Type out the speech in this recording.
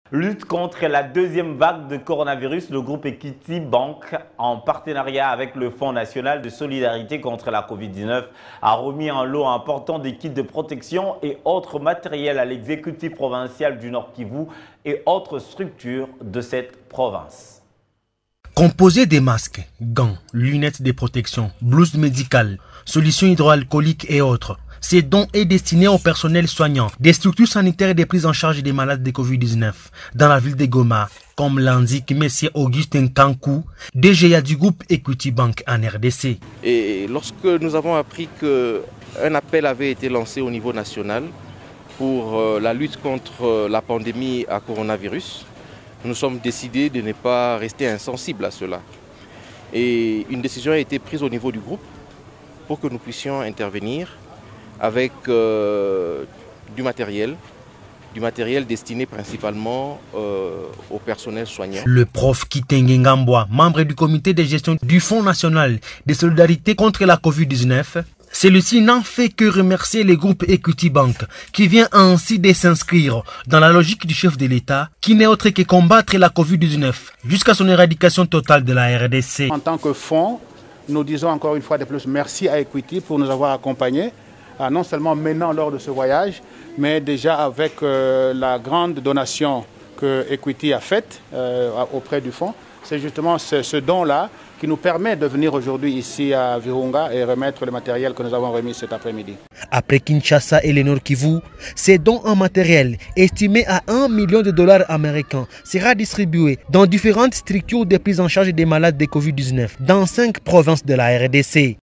Lutte contre la deuxième vague de coronavirus, le groupe Equity Bank, en partenariat avec le Fonds national de solidarité contre la COVID-19, a remis un lot important de kits de protection et autres matériels à l'exécutif provincial du Nord Kivu et autres structures de cette province. Composé des masques, gants, lunettes de protection, blouses médicales, solutions hydroalcooliques et autres, ces dons est destiné au personnel soignant des structures sanitaires et des prises en charge des malades de Covid-19 dans la ville de Goma, comme l'indique M. Augustin Kankou, DGA du groupe Equity Bank en RDC. Et lorsque nous avons appris qu'un appel avait été lancé au niveau national pour la lutte contre la pandémie à coronavirus, nous sommes décidés de ne pas rester insensibles à cela. Et une décision a été prise au niveau du groupe pour que nous puissions intervenir avec du matériel destiné principalement au personnel soignant. Le prof Kitenge Ngambwa, membre du comité de gestion du Fonds national de solidarité contre la COVID-19, celui-ci n'en fait que remercier le groupe Equity Bank qui vient ainsi de s'inscrire dans la logique du chef de l'État qui n'est autre que combattre la COVID-19 jusqu'à son éradication totale de la RDC. En tant que fonds, nous disons encore une fois de plus merci à Equity pour nous avoir accompagnés, non seulement maintenant lors de ce voyage, mais déjà avec la grande donation que Equity a faite auprès du fonds. C'est justement ce don-là qui nous permet de venir aujourd'hui ici à Virunga et remettre le matériel que nous avons remis cet après-midi. Après Kinshasa et le Nord Kivu, ces dons en matériel, estimés à $1 million américains, sera distribué dans différentes structures de prise en charge des malades de Covid-19 dans 5 provinces de la RDC.